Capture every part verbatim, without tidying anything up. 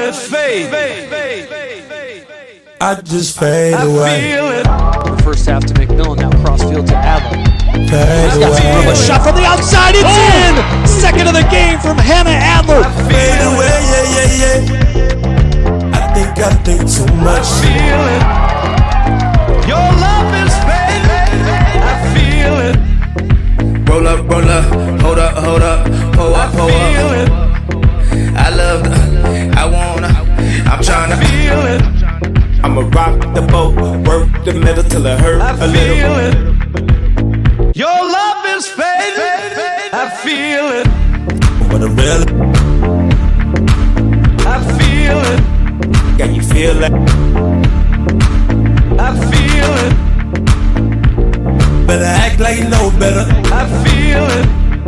it fade. I just fade away. I feel it. First half to McMillan, now crossfield to Adler. Fade away. A shot from the outside, it's oh! in! Second of the game from Hannah Adler. I fade away, yeah, yeah, yeah. I think I think too much. I feel it. Your love is fade. I feel it. Roll up, roll up, hold up, hold up, pull up, pull I feel up. it. I love the, I wanna, I'm tryna feel it. I'ma rock the boat, work the middle till it hurt I a feel little. it. Your love is fading. I feel it. But I really, I feel it. can you feel it? I feel it. Better act like you know better. I feel it.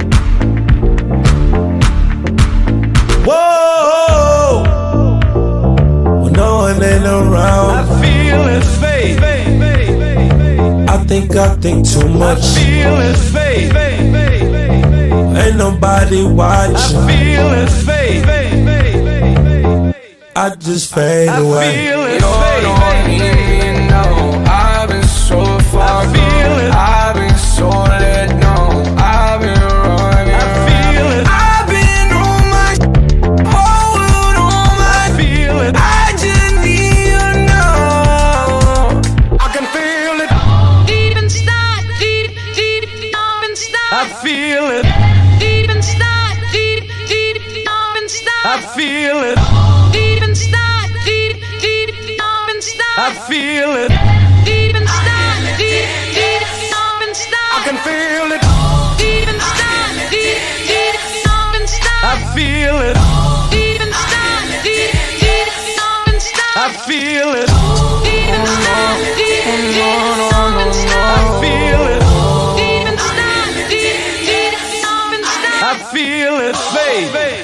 Whoa, when no one ain't around, I feel it fade. I think I think too I much. feel it fade. Ain't nobody watching. I feel it fade. I just fade I away. feel it You don't even know I've been so far I feel it. I've been so let down. I've been running. I feel it. I've been on my whole world on my I feel it. I just need to know. I can feel it. Deep inside, deep, deep, deep inside. I feel it. Deep inside, deep, deep, deep inside. I feel it. Deep inside, deep, deep, deep inside. I feel it. Deep inside, deep, deep, deep inside. I can feel it. Deep inside, deep, deep, deep inside. I feel it. Deep inside, deep, deep, deep inside. I feel it. Deep inside, deep, deep, deep inside. I feel it. Deep inside, deep, deep, deep inside. I feel it fade.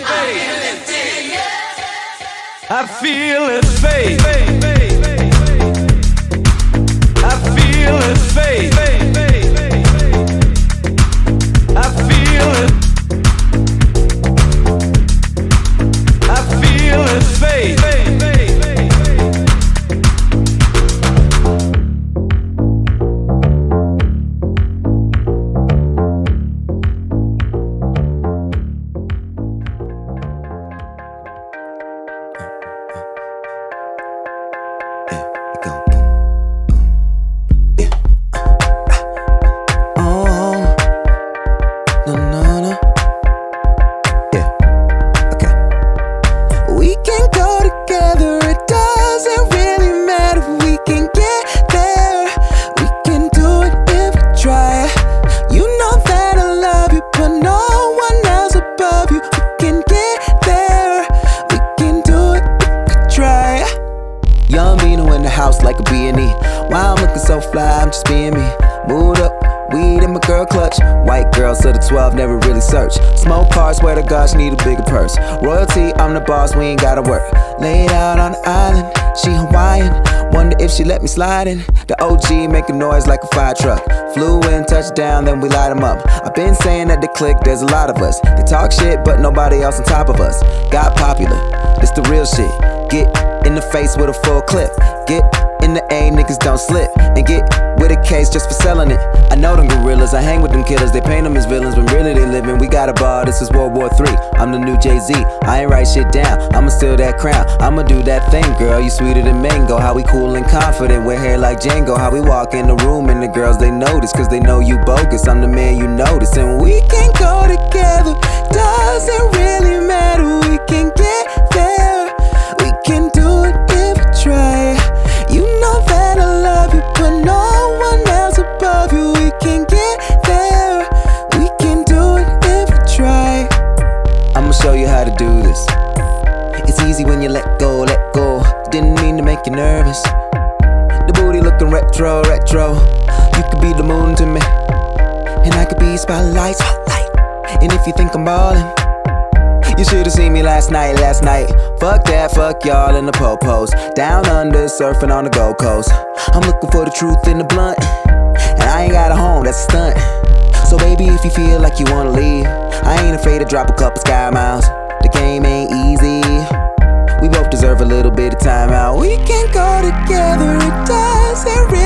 I feel it fade. I feel it fade. I feel it. I feel it fade. Like a B and E. Why I'm looking so fly, I'm just being me. Mood up, weed in my girl clutch. White girls to the twelve, never really search. Smoke cars, swear to God, she need a bigger purse. Royalty, I'm the boss, we ain't gotta work. Laid out on the island, she Hawaiian. Wonder if she let me slide in. The O G make a noise like a fire truck. Flew in, touchdown, then we light them up. I've been saying that the clique, there's a lot of us. They talk shit, but nobody else on top of us. Got popular, this the real shit. Get in the face with a full clip. Get in the A, niggas don't slip. And get with a case just for selling it. I know them gorillas, I hang with them killers. They paint them as villains when really they living. We got a bar, this is World War Three. I'm the new Jay-Z, I ain't write shit down. I'ma steal that crown, I'ma do that thing, girl. You sweeter than mango, how we cool and confident. With hair like Django, how we walk in the room and the girls they notice. Cause they know you bogus, I'm the man you notice. And we can go together, doesn't really matter. We can get there, we can do it if we try. You know that I love you, but no one else above you. We can get there, we can do it if we try. I'ma show you how to do this. It's easy when you let go, let go. Didn't mean to make you nervous. The booty looking retro, retro. You could be the moon to me, and I could be spotlight, spotlight. And if you think I'm ballin', you should've seen me last night, last night. Fuck that, fuck y'all in the po-pos. Down under, surfing on the Gold Coast. I'm looking for the truth in the blunt, and I ain't got a home, that's a stunt. So baby, if you feel like you wanna leave, I ain't afraid to drop a couple sky miles. The game ain't easy, we both deserve deserve a little bit of time out. We can go together, it doesn't really